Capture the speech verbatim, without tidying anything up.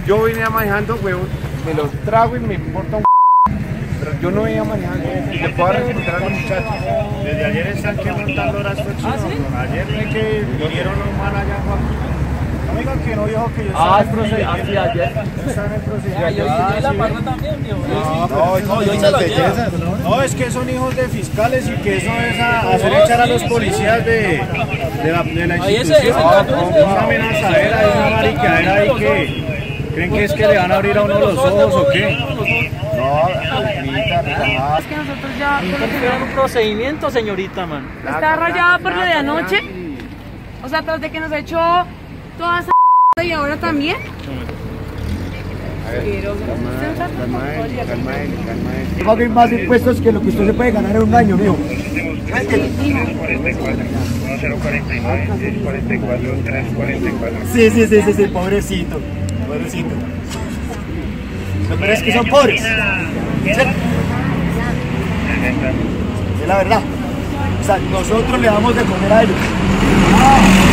yo venía manejando, weón, me los trago y me importa un pero yo no venía manejando y le puedo responder a los muchachos. Desde ayer están que montando las personas. ¿Ah, sí? Ayer vi que vinieron un man allá, Juan. No digan que no dijo que yo Ah, estaba es proceso. Así ayer. estaba en el proceso. Ah, yo hice la parra también, tío. No, No, no, yo hice la lleva. no, es que son hijos de fiscales y que eso es a hacer echar a los policías de, de la, de la Ahí ese- institución. ese No, dato no, es- una amenazadera, es una mariquera ahí que creen que es que le van a abrir a uno los ojos o qué. No, ahorita, jamás. Es que nosotros ya Era un procedimiento, señorita, man. está rayada por lo de anoche. O sea, tras de que nos echó toda esa y ahora también. Paguen más impuestos que lo que usted se puede ganar en un año, mijo. Sí, sí, sí, sí, sí, pobrecito, pobrecito. Lo peor es que son pobres. ¿Cierto? Es la verdad. O sea, nosotros le damos de comer a ellos.